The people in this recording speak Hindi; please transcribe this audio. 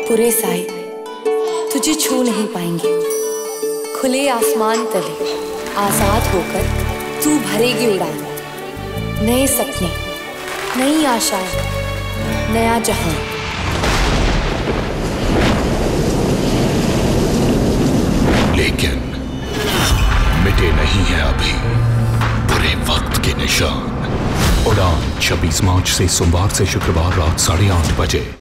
बुरे साए तुझे छू नहीं पाएंगे। खुले आसमान तले आजाद होकर तू भरेगी उड़ान। नए सपने, नई आशाएं, नया जहां। लेकिन मिटे नहीं है अभी बुरे वक्त के निशान। उड़ान 26 मार्च से सोमवार से शुक्रवार रात 8:30 बजे।